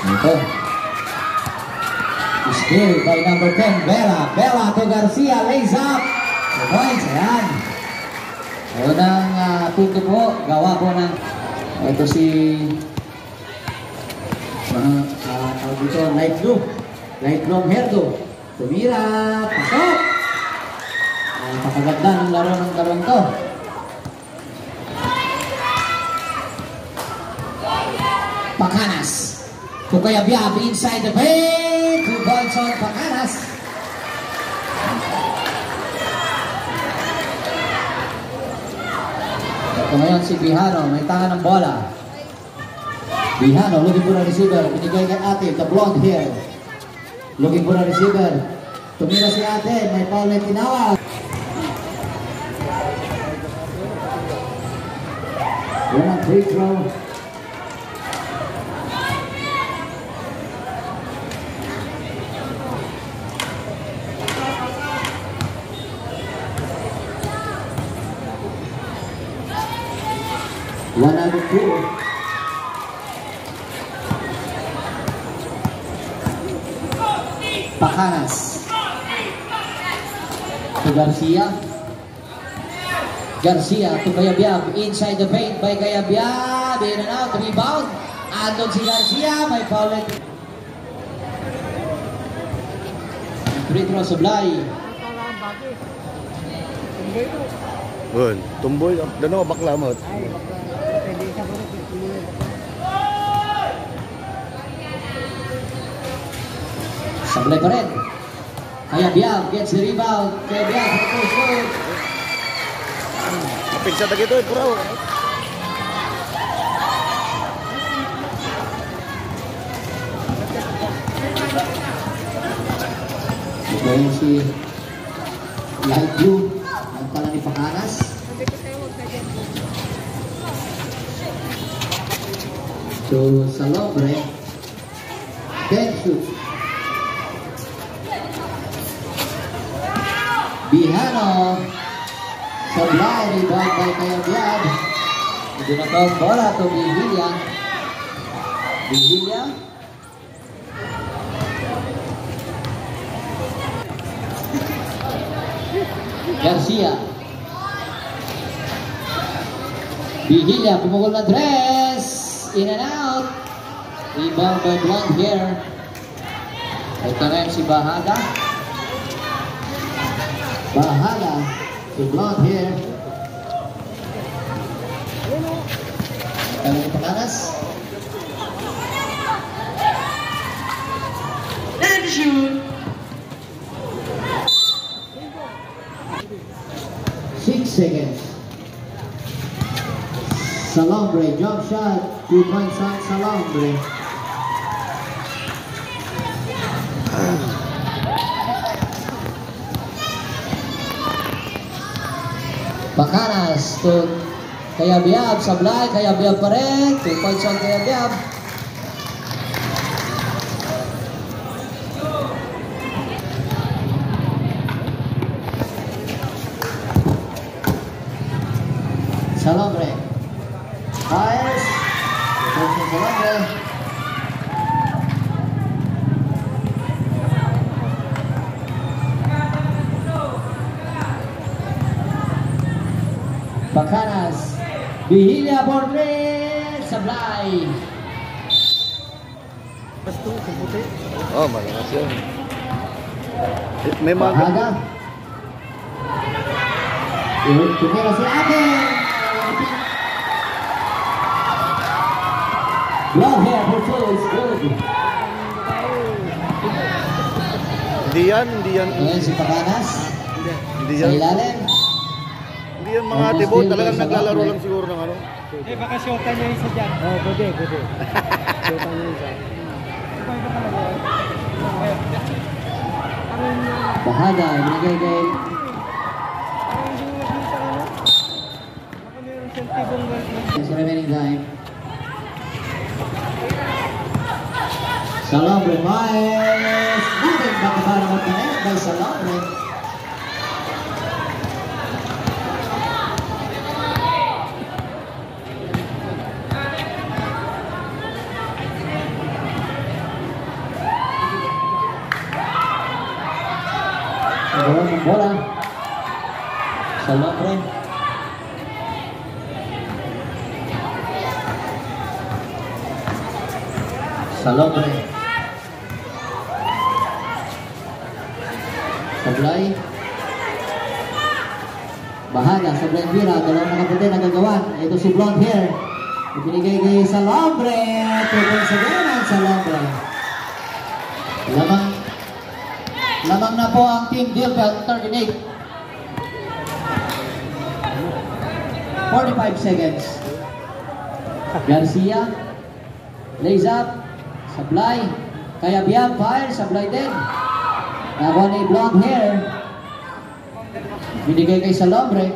Ito. Steal by number 10, Bella. Bella to Garcia, lays up. 2 points, ayan. Unang punto po, gawa po ng ito si light blue. Light long hair to. Tumira, pasok. Napakaganda ng laro ng dalawang to. Pacanas. Tukayabyab inside the paint. 2 points on Pacanas. Ito ngayon si Bihano. May tangan ng bola. Bihano looking for a receiver. Binigay kay ate. The blonde hair. Looking for a receiver. Tumira si ate. May foul na tinawag. One free throw. One out of 2. Pacanas to Garcia. Garcia to Gayabyab inside the paint by Gayabyab, in and out, rebound. Andon si Garcia, may foul. Free throw supply. Good. Tumboy, dano bakla mo. Sablay pa rin. Gayabyab gets the rebound. Gayabyab for the first goal. Pigsa na gito, puraw. Ito yung si light blue. Ang pala ni Pacanas. So, Salobre. 10 shoots. Bihano. Sablay, rebound by Gayabyab. Ito na to, bola to Vigilla. Vigilla. Garcia. Vigilla, pumukul na dress. In and out. Rebound by blonde hair. Ito na yung si Bahada. Bahada. To blonde hair. Kami Pacanas. And shoot. 6 seconds. Salobre, jump shot. 2 points on Salobre. Pacanas to Gayabyab, sablay, Gayabyab pa rin. 2 points on Gayabyab. Salobre. Fires. 2 points on Salobre. Pacanas, Vigilla for 3, sablay. Oh, malakas yun. May mga... Bahada. Tumira si ate. Long hair for 2 is good. Hindi yan. Ayan si Pacanas. Hindi Sa yan. ilalim. Hindi yan mga tibo. Talagang naglalaro lang siguro ng ano. Baka shota niya isa dyan. Oh, pwede. Shota niya isa. Bahada, binigay kay this remaining time. Salobre fires. Nothing but the bottom of the net by Salobre. Salombre. Salombre. Sablay. Bahada, Sablay ang bira. Dalawang nakaputi na gagawan. Ito si Blonde Hair. Ibinigay kay Salombre. 2 points again ang Salombre. Lamang na po ang Team Dilbert, 38. 45 seconds. Garcia. Lays up. Sablay. Kayabyab, fire. Sablay din. Nakuha ni Blonde Hair. Binigay kay Salombre.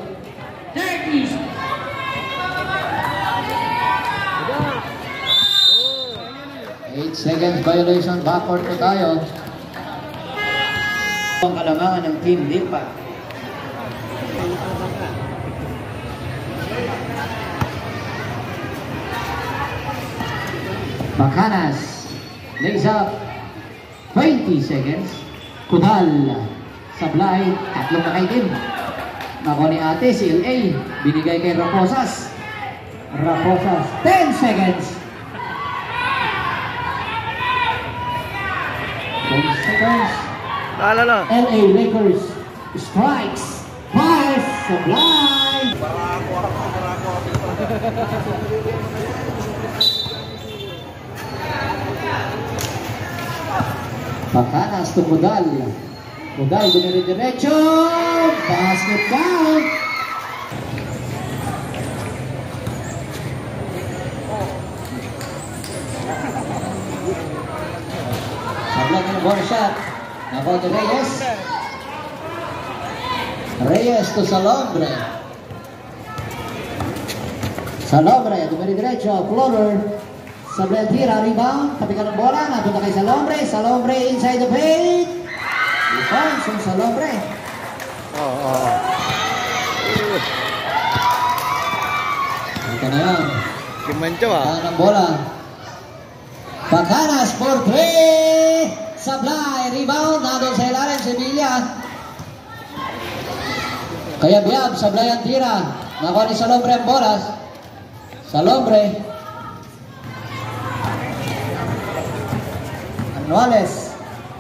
8 seconds violation. Backward po tayo. Ang kalamangan ng Team Lipa. Bacanas. Lays up. 20 seconds. Kudal. Sablay. Tatlong nakaitim. Nakuha ni ate si LA. Binigay kay Raposas. Raposas. 10 seconds. 10 seconds. Alala. LA Lakers strikes. Fires. Sablay. Bacanas to Kudal. Kudal dumire-diretso. Basket down. Sablay ng ball shot. Nakuha ni Reyes. Reyes to Salombre. Salombre dumire-diretso. Floater. Sablay ang tira, rebound, tabi ka ng bola, napunta kay Salombre. Salombre inside the paint. Defense ng Salombre. Ito na yun. Kimancho ah. Tahan ng bola. Bacanas for 3. Sablay, rebound, nandun sa ilalim, Sevilla. Kaya Biab, Sablay ang tira. Nakuha ni Salombre ang bolas. Salombre. Anuales.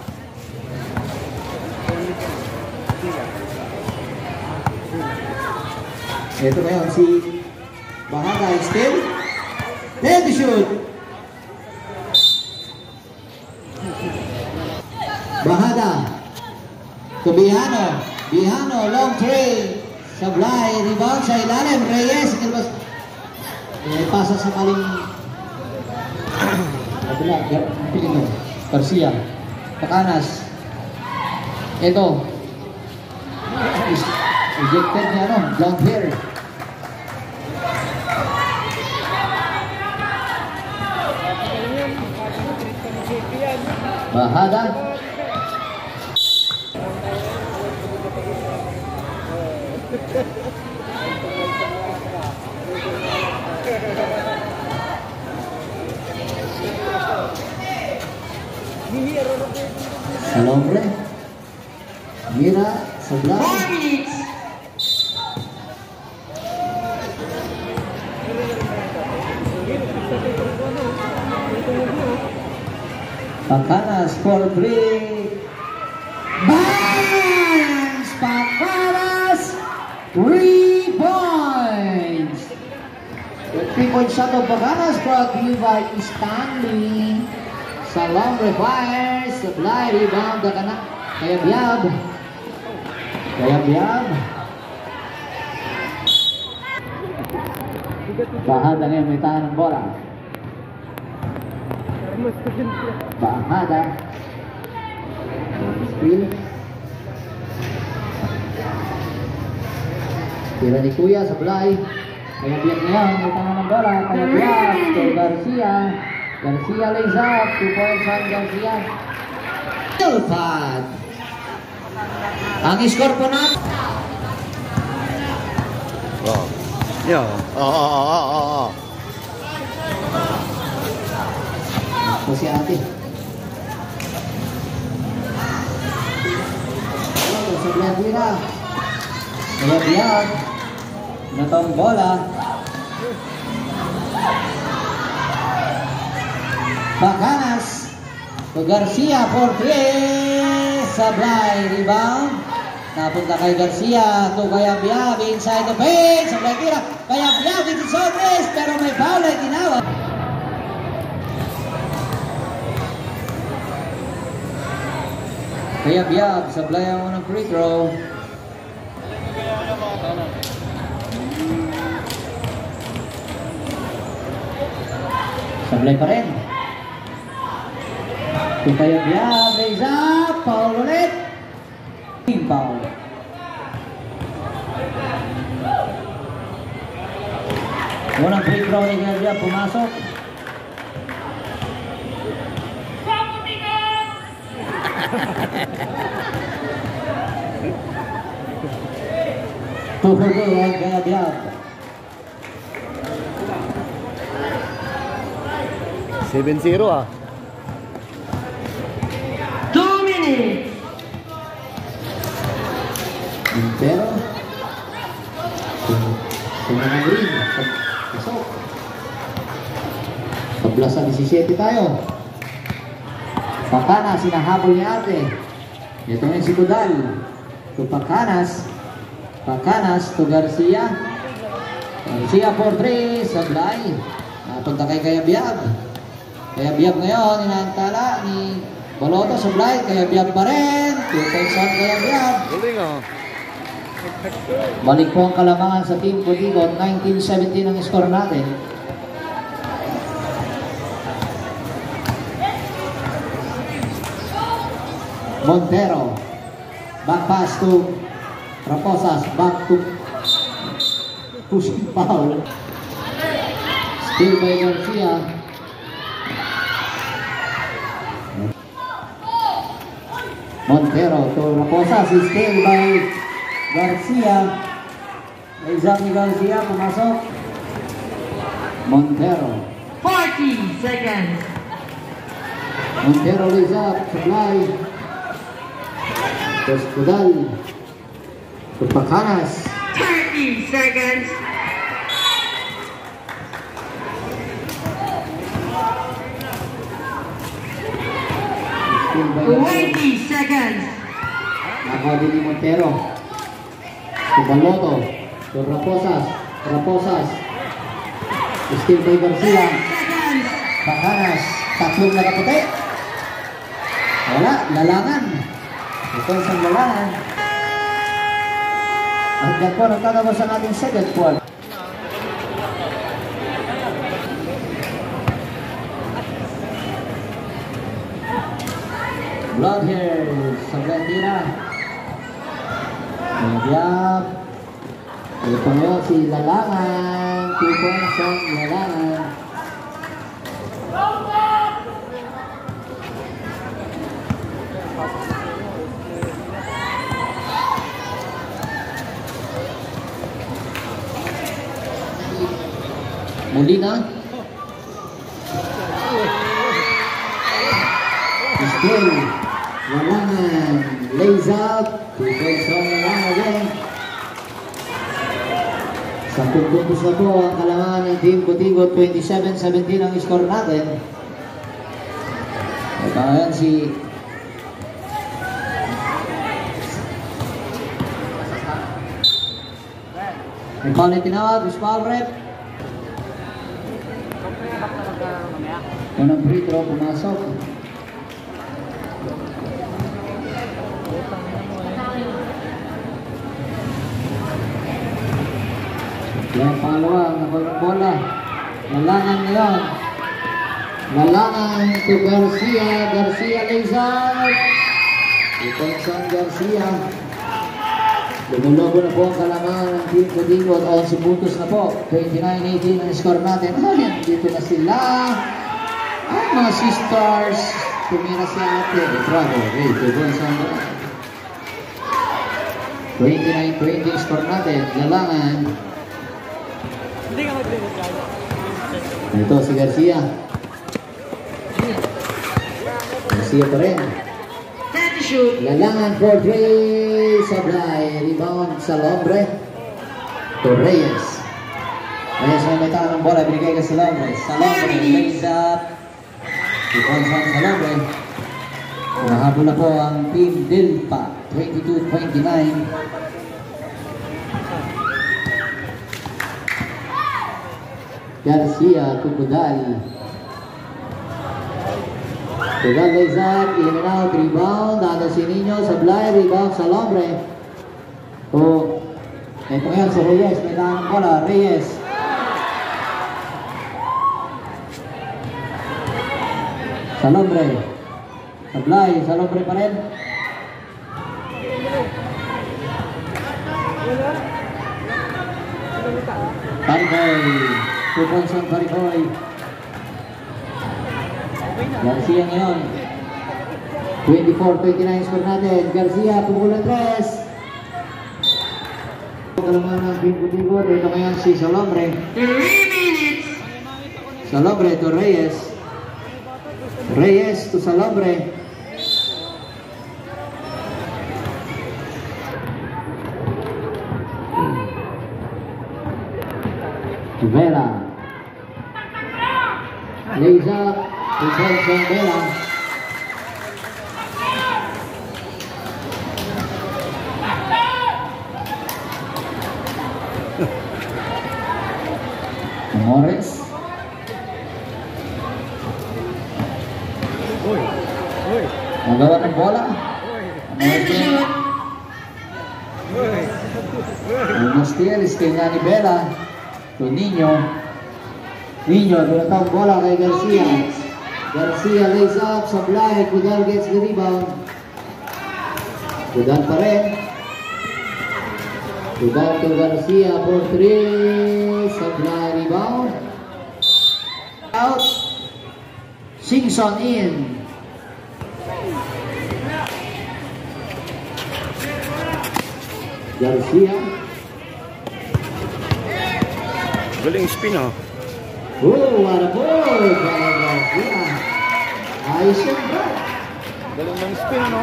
Ito ngayon si Bahada still. There to shoot. Bahada. To Bihano. Bihano, long tray. Sablay, rebound sa ilalim. Reyes. Pasa sa maling Garcia. Bacanas. Ito. Ejected niya Blonde Hair. Bahada. Salombre. Mira, Sablay. Bacanas for 3. Bangs! Bacanas! 3 points! The 3-point shot of Bacanas brought to you by Stanley. Salombre fires. Sablay rebound. Kaya Biab. Bahada ngayon may tahan ng bola. Bahada. Steal. Tira ni Kuya, Sablay. Kaya Biab ngayon may tahan ng bola. Kaya Biab to Garcia. Garcia lays up. 2 points on Garcia. Pad. Ang score po na. Yeah. Ito si ate. Ito sa Blanquera. Kaya Biab. na tong bola. Bacanas to Garcia for 3. Sablay rebound. Napunta kay Garcia to Kayabyab inside the paint. Sablay tira. Kayabyab into Sobres pero may foul ay tinawag. Kayabyab, Sablay ang unang free throw. Sablay pa rin. To Kayabyab, raise up, foul ulit. Team foul. Unang free throw ni Kayabyab, pumasok. Two for two ang Kayabyab. 7-0 ah. 2 minutes. Pero sumunod rin. Pasok. Tablas sa 17 tayo. Bacanas, sinahabol ni Ate. Ito ngayon si Kudal. To Bacanas. Bacanas to Garcia. Garcia for 3. Sablay. Napunta kay Kayabyab. Kayabyab ngayon, inaantala ni Baloto. Sablay. Kayabyab pa rin. 2 points on Kayabyab. Galing ah. Balik po ang kalamangan sa Team Pudigot. 19-17 ang score natin. Montero. Back pass to Raposas. Back to pushing foul. Still by Garcia. Montero to Raposas. Still by Garcia. Isaac ni Garcia. Pumasok. Montero. 40 seconds. Montero lays up. Sablay. Terus Kudal. To Bacanas. 30 seconds. Still by Garcia. 20 seconds. Nakaw din ni Montero. To Baloto. To Raposas. Raposas. Still by Garcia. 10 seconds. Bacanas. Tatlong nakaputi. Wala. Lalangan. Ito isang lalangan. At yan po, nagtatapos ang ating second quarter. Blood here. Sablay tira. Kayabyab. Ito ngayon si Lalangan. 2 points on Lalangan. Molina. Still. Lalangan. Lays up. 2 points on Lalangan again. 10 puntos na po ang kalamangan ng Team Pudigot. 27-17 ang score natin. At ayan si may foul na tinawag. Foul rep. Unang free throw pumasok. Yan pangalawa, nakulang bola. Lalangan ngayon. Lalangan to Garcia. Garcia lays out. Iponsan Garcia. Lumulobo na po ang kalamangan ng Team Pudigot. 11 puntos na po. 29-18 ang score natin. Ayan, dito na sila. Ang mga sisters. Tumira si Ate. Bravo. Hey, Iponsan. 29-20 ang score natin. Lalangan. Ito si Garcia. Garcia pa rin. Set to shoot. Lalangan for 3. Sablay. Rebound sa Lombre. to Reyes. Reyes may tahan ng bola, binigay ka Salombre. Salombre lays up. 2 points on Salombre. Nahabol na po ang Team Delpa, 22-29. Garcia, Cubudal. Cubudal lays up, in and out, rebound. Dada si Nino, Sablay, rebound, Salombre. Oh, ito ngayon si Reyes, may tahan ng bola, Reyes. Salombre. Sablay, Salombre pa rin. Pariboy. 2 points on Pariboy. Garcia ngayon. 24-29 score natin. Garcia, pumulang 3. Kalaman ng Bingo-Bingo. Ito ngayon si Salombre. 3 minutes. Salombre to Reyes. Reyes to Salombre. Vela. Lays up. Returns from Vela. Morris. Magawa ng bola. Steal nga ni Bella. To Nino. Nino, pinatang bola kay Garcia. Garcia lays up, Sablay. Cudal gets the rebound. Cudal pa rin. Cudal to Garcia for 3. Sablay rebound. Out. Singson in. Garcia. Galing spin, oh. Oh, what a ball! Garcia. Ayos yan, bro. Galing ng spin, no?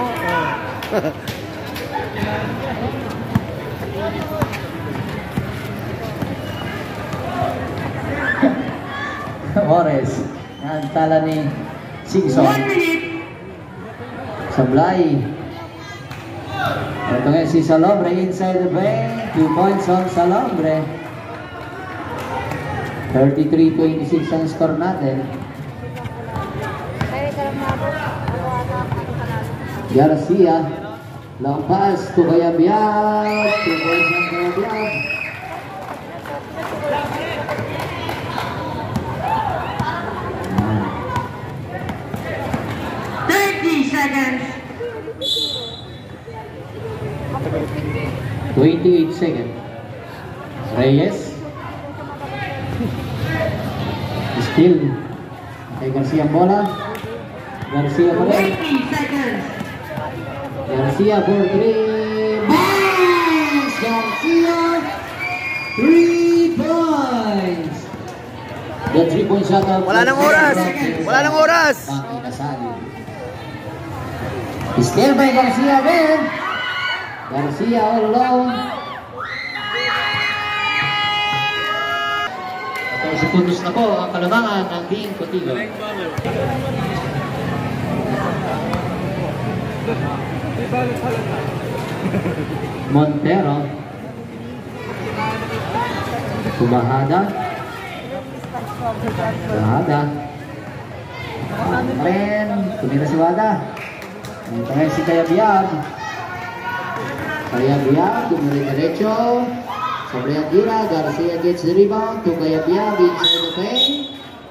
Morris. Ang tala ni Singson. 1 minute. Sablay. Ito ngayon si Salombre inside the paint. 2 points on Salombre. 33-26 ang score natin. Garcia. Long pass to Kayabyab. 2 points on Kayabyab. Seconds. 28 seconds. Reyes. Still. Kay Garcia ang bola. Garcia pa rin. 20 seconds. Garcia for 3. Bounce! Garcia. 3 points. The 3-point shot out. Wala nang oras! Wala nang oras! Pakinasali. Still by Garcia again. Garcia all alone. 14 sekundos na po ang kalamangan ng Team Contigo. Montero. Subahada. Subahada. Ren. Tumira si Wada. Ito ngayon si Kayabyab. Kayabyab. Tumira derecho. Sobre ang gira. Garcia gets the rebound. To Kayabyab inside the paint.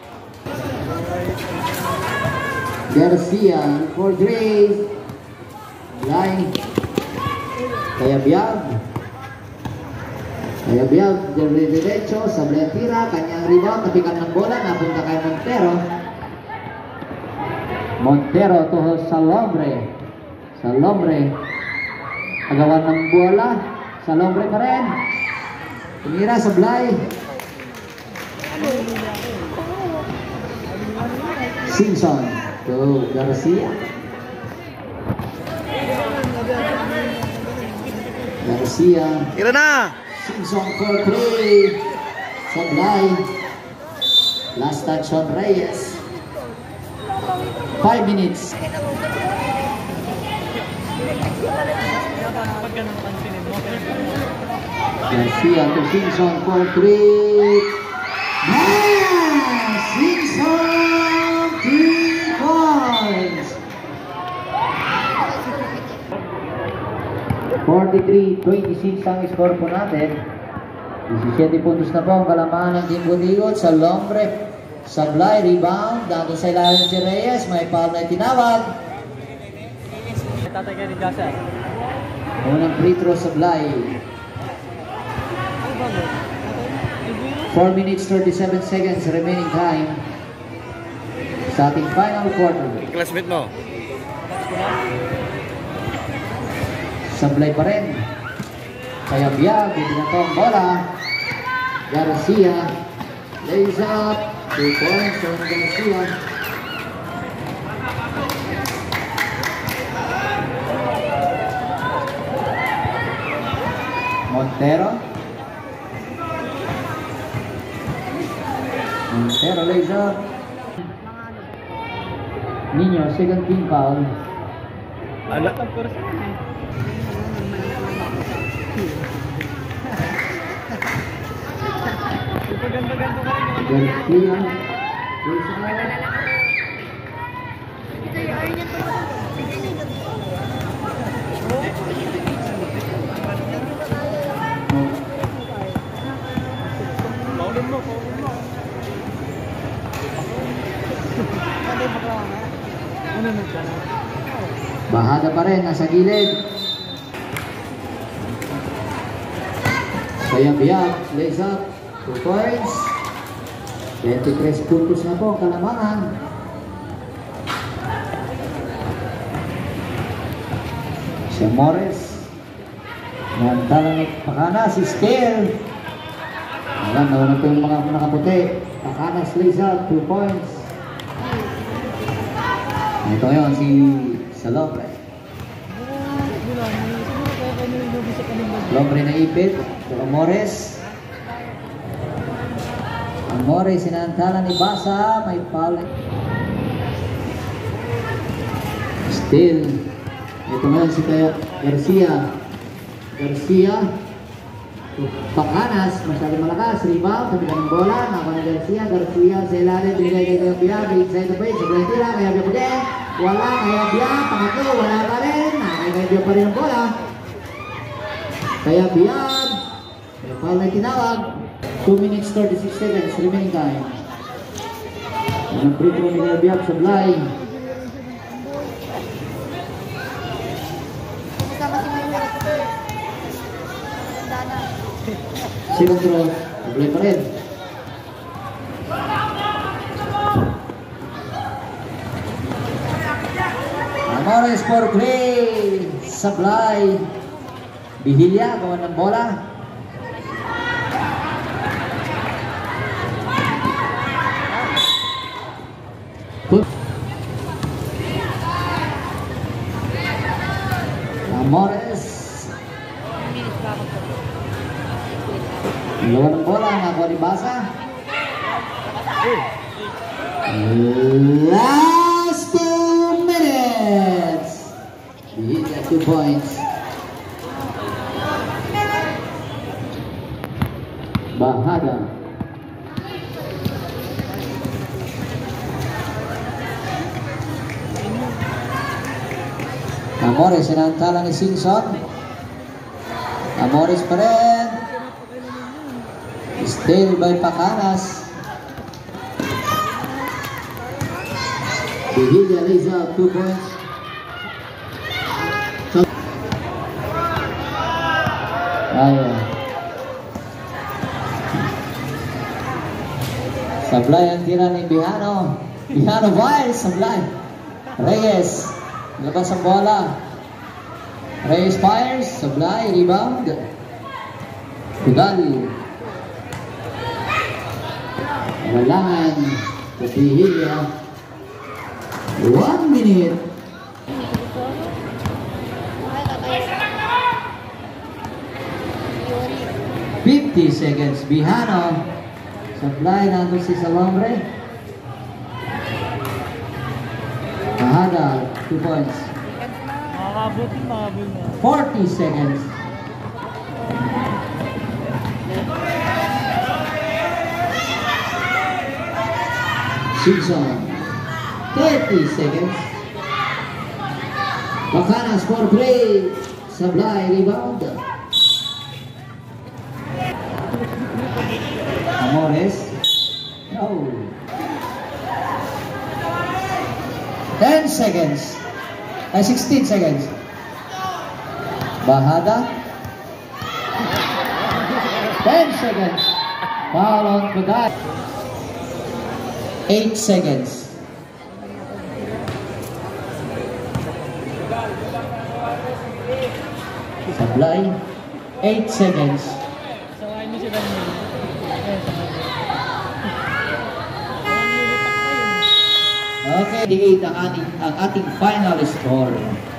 Garcia for 3. Line. Kayabyab. Kayabyab. Derecho. Sobre ang tira. Kanyang rebound. Napikan ng bola. Napunta kay Montero. Montero to Salombre. Salombre. Agawan ng bola. Salombre pa rin. Tumira sa Blay. Simpson to Garcia. Garcia. Tira na! Simpson for 3. Sablay. Last touch on Reyes. 5 minutes. Garcia to Simpson for 3. Simpson 3 points. 43-26 ang score po natin. 17 puntos na po ang kalamangan ng Team Bundigot sa Lombre. Sablay, rebound. Dato sa ilalim si Reyes. May foul na tinawag. Unang free throw Sablay. 4 minutes 37 seconds remaining time sa ating final quarter. Classmate mo. Sablay pa rin. Kaya Biag, hindi na to ang bola. Garcia lays up. 2 points on Garcia. Montero lays up. Nino, second team foul. Ala. Garcia. Bahada pa rin, nasa gilid. Kaya Biag, lays up. 2 points. 23 puntos na po, kalamangan. Si Morris. Nantalang Pakanas, si Steel. Ayan, nauna po yung mga nakaputi. Pakanas lays up, 2 points. Ito ngayon, si Salombre. Salombre na ipit. Pero Morris. Ang Morris, sinantala ni Basa. May foul. Still. Ito ngayon si Garcia. Pakanas, masyado malakas. Rebound, sabi ka ng bola. Nakakuha ni Garcia sa ilalim. Binigay kay Biag. Inside the paint. Sobrang tira. Kaya Biag pa din. Wala. Kaya Biag. Pangatlo. Wala pa rin. Kaya Biag pa rin ang bola. Kaya Biag. May foul na tinawag. 2 minutes 36 seconds remaining time. Ang free throw ni Biag Sablay. Second throw, Sablay pa rin. Amores for play. Sablay. Bihilya, gawa ng bola. Amores. Gawa ng bola, nakuha ni Basa. Last 2 minutes. Bihilya 2 points. Bahada. Amores, sinantala ni Simpson. Amores pa rin. Still by Pakanas. Bihilya lays up 2 points. Ayan. Sablay ang tira ni Bihano. Bihano fires. Sablay. Reyes. Labas ang bola. Reyes fires. Sablay. Rebound. Kudal. Walangan. Bihilya. 1 minute. 20 seconds. Bihano. Supply nandun si Salombre. Bahada, 2 points. Makakabot na. 40 seconds. Simpson, 30 seconds. Bacana score play. Supply rebound. Amores. No. 10 seconds. 16 seconds. Bahada. 10 seconds. Foul on Bagay. 8 seconds. Supply. 8 seconds. Sawain mo si Daniel. Okay, 8 ang ating final score.